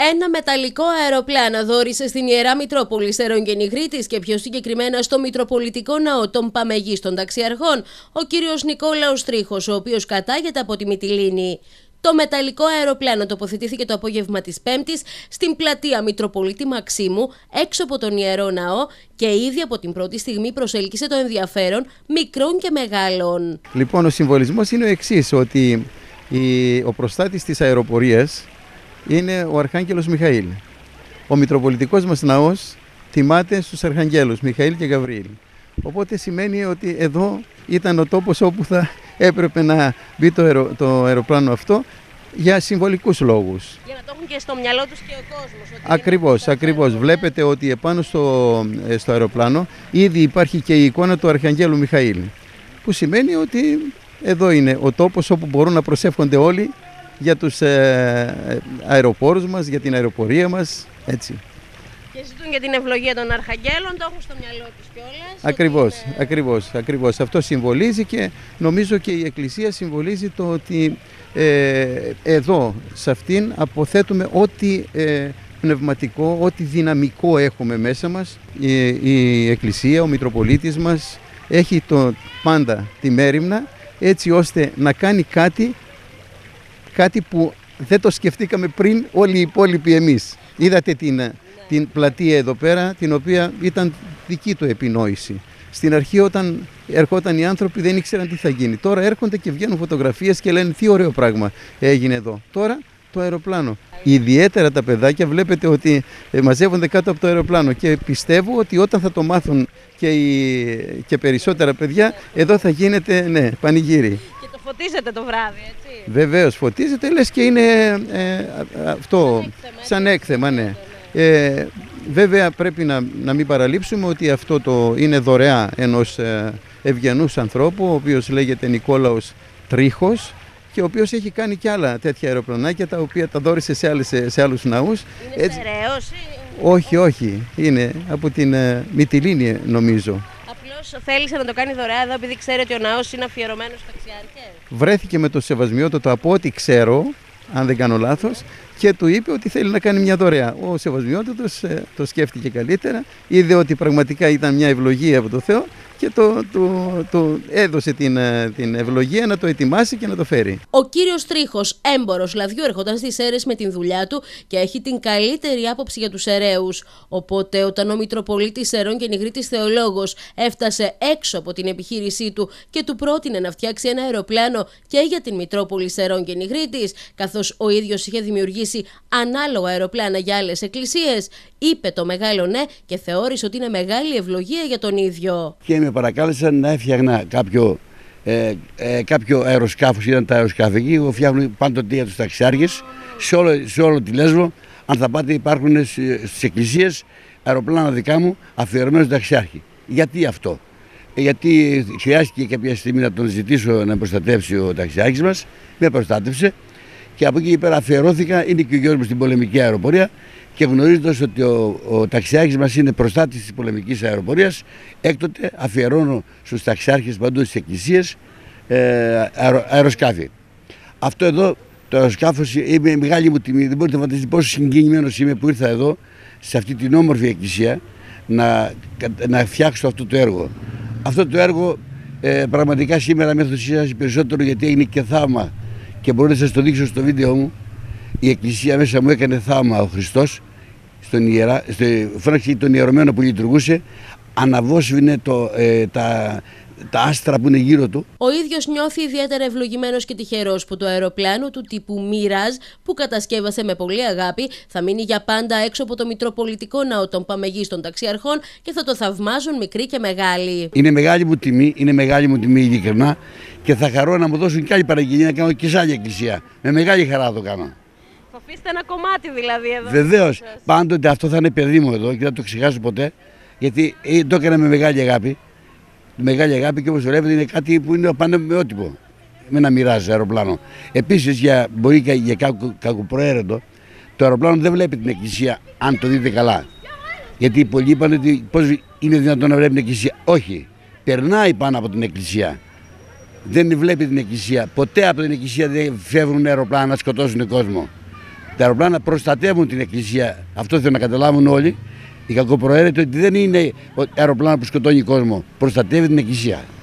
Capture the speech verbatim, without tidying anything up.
Ένα μεταλλικό αεροπλάνο δώρισε στην Ιερά Μητρόπολη Σερών και Νιγρίτης και πιο συγκεκριμένα στο Μητροπολιτικό Ναό των Παμεγίστων Ταξιαρχών ο κύριος Νικόλαος Τρίχος, ο οποίος κατάγεται από τη Μυτιλήνη. Το μεταλλικό αεροπλάνο τοποθετήθηκε το απόγευμα της Πέμπτης στην πλατεία Μητροπολίτη Μαξίμου, έξω από τον Ιερό Ναό, και ήδη από την πρώτη στιγμή προσέλκυσε το ενδιαφέρον μικρών και μεγάλων. Λοιπόν, ο συμβολισμός είναι ο εξής, ότι η, ο προστάτης της αεροπορίας είναι ο Αρχάγγελος Μιχαήλ. Ο Μητροπολιτικός μας ναός τιμάται στους Αρχαγγέλους Μιχαήλ και Γαβριήλ. Οπότε σημαίνει ότι εδώ ήταν ο τόπος όπου θα έπρεπε να μπει το, αερο, το αεροπλάνο αυτό για συμβολικούς λόγους. Για να το έχουν και στο μυαλό τους και ο κόσμος. Ακριβώς, ακριβώς. Βλέπετε ότι επάνω στο, στο αεροπλάνο ήδη υπάρχει και η εικόνα του Αρχαγγέλου Μιχαήλ. Που σημαίνει ότι εδώ είναι ο τόπος όπου μπορούν να προσεύχονται όλοι για τους ε, αεροπόρους μας, για την αεροπορία μας, έτσι. Και ζητούν για την ευλογία των Αρχαγγέλων, το έχουν στο μυαλό τους κιόλας. Ακριβώς, είναι... ακριβώς, ακριβώς. Αυτό συμβολίζει και νομίζω και η Εκκλησία συμβολίζει το ότι ε, εδώ, σε αυτήν, αποθέτουμε ό,τι ε, πνευματικό, ό,τι δυναμικό έχουμε μέσα μας. Η, η Εκκλησία, ο Μητροπολίτης μας έχει το, πάντα τη μέριμνα, έτσι ώστε να κάνει κάτι κάτι που δεν το σκεφτήκαμε πριν όλοι οι υπόλοιποι εμείς. Είδατε την, ναι. την πλατεία εδώ πέρα, την οποία ήταν δική του επινόηση. Στην αρχή όταν ερχόταν οι άνθρωποι δεν ήξεραν τι θα γίνει. Τώρα έρχονται και βγαίνουν φωτογραφίες και λένε τι ωραίο πράγμα έγινε εδώ. Τώρα το αεροπλάνο. Ιδιαίτερα τα παιδάκια βλέπετε ότι μαζεύονται κάτω από το αεροπλάνο και πιστεύω ότι όταν θα το μάθουν και, οι, και περισσότερα παιδιά, εδώ θα γίνεται ναι, πανηγύρι. Φωτίζεται το βράδυ, έτσι. Βεβαίως φωτίζεται, λες και είναι ε, αυτό, σαν έκθεμα, σαν έκθεμα ναι. Ε, βέβαια πρέπει να, να μην παραλείψουμε ότι αυτό το είναι δωρεά ενός ε, ευγενούς ανθρώπου, ο οποίος λέγεται Νικόλαος Τρίχος και ο οποίος έχει κάνει και άλλα τέτοια αεροπλανάκια τα οποία τα δώρισε σε, άλλες, σε άλλους ναούς. Είναι έτσι... σεραίος ή... Όχι, όχι, είναι από την ε, Μυτιλήνη νομίζω. Θέλησε να το κάνει δωρεά εδώ επειδή ξέρει ότι ο ναός είναι αφιερωμένος στους ταξιάρχες. Βρέθηκε με το Σεβασμιότατο από ό,τι ξέρω, αν δεν κάνω λάθος, και του είπε ότι θέλει να κάνει μια δωρεά. Ο Σεβασμιότατος ε, το σκέφτηκε καλύτερα, είδε ότι πραγματικά ήταν μια ευλογία από το Θεό και το, το, το έδωσε την, την ευλογία να το ετοιμάσει και να το φέρει. Ο κύριος Τρίχος, έμπορος λαδιού, έρχονταν στις Σέρρες με την δουλειά του και έχει την καλύτερη άποψη για τους Σεραίους. Οπότε όταν ο Μητροπολίτης Σερών και Νιγρίτης Θεολόγος έφτασε έξω από την επιχείρησή του και του πρότεινε να φτιάξει ένα αεροπλάνο και για την Μητρόπολη Σερών και Νιγρίτης, καθώς ο ίδιος είχε δημιουργήσει ανάλογα αεροπλάνα για άλλες εκκλησίες, είπε το μεγάλο ναι και θεώρησε ότι είναι μεγάλη ευλογία για τον ίδιο. Και με παρακάλεσαν να έφτιαχνα κάποιο, ε, ε, κάποιο αεροσκάφος, ήταν τα αεροσκάφη εκεί, εγώ φτιάχνω πάντοτε για τους ταξιάρχες, σε όλο, σε όλο τη Λέσβο, αν θα πάτε υπάρχουν στις εκκλησίες αεροπλάνα δικά μου αφιερωμένους ταξιάρχη. Γιατί αυτό? Ε, γιατί χρειάστηκε κάποια στιγμή να τον ζητήσω να προστατεύσει ο ταξιάρχης μας, με προστάτευσε και από εκεί πέρα αφιερώθηκα, είναι και ο γιος μου στην πολεμική αεροπορία. Και γνωρίζοντας ότι ο, ο ταξιάρχης μας είναι προστάτης της πολεμικής αεροπορίας, έκτοτε αφιερώνω στους ταξιάρχες παντού στις εκκλησίες ε, αερο, αεροσκάφη. Αυτό εδώ το αεροσκάφος είναι μεγάλη μου τιμή. Δεν μπορείτε να φανταστείτε πόσο συγκινημένος είμαι που ήρθα εδώ, σε αυτή την όμορφη εκκλησία, να, να φτιάξω αυτό το έργο. Αυτό το έργο ε, πραγματικά σήμερα με ενθουσιάζει περισσότερο γιατί έγινε και θαύμα. Και μπορώ να σας το δείξω στο βίντεο μου. Η Εκκλησία μέσα μου έκανε θαύμα ο Χριστός, στον ιερά, στο, φώναξε τον ιερωμένο που λειτουργούσε, αναβόσβηνε το, ε, τα, τα άστρα που είναι γύρω του. Ο ίδιος νιώθει ιδιαίτερα ευλογημένος και τυχερός που το αεροπλάνο του τύπου Μοιράζ που κατασκεύασε με πολλή αγάπη θα μείνει για πάντα έξω από το Μητροπολιτικό Ναό των Παμεγίστων Ταξιαρχών και θα το θαυμάζουν μικροί και μεγάλοι. Είναι μεγάλη μου τιμή, είναι μεγάλη μου τιμή ειλικρινά και θα χαρώ να μου δώσουν και άλλη παραγγελία να κάνω και σε άλλη εκκλησία. Με μεγάλη χαρά θα το κάνω. Θα αφήσετε ένα κομμάτι δηλαδή εδώ. Βεβαίως. Πάντοτε αυτό θα είναι παιδί μου εδώ και δεν το ξεχάσω ποτέ. Γιατί το έκανα με μεγάλη αγάπη. Μεγάλη αγάπη και όπως βλέπετε είναι κάτι που είναι πανεμοιότυπο. Με ένα Μοιράζ αεροπλάνο. Επίσης, για, μπορεί και για κακοπροαίρετο, το αεροπλάνο δεν βλέπει την εκκλησία αν το δείτε καλά. Γιατί πολλοί είπαν ότι πώς είναι δυνατόν να βλέπει την εκκλησία. Όχι. Περνάει πάνω από την εκκλησία. Δεν βλέπει την εκκλησία. Ποτέ από την εκκλησία δεν φεύγουν αεροπλάνα να σκοτώσουν τον κόσμο. Τα αεροπλάνα προστατεύουν την εκκλησία. Αυτό θέλω να καταλάβουν όλοι. Η κακοπροαίρετη ότι δεν είναι αεροπλάνο που σκοτώνει κόσμο. Προστατεύει την εκκλησία.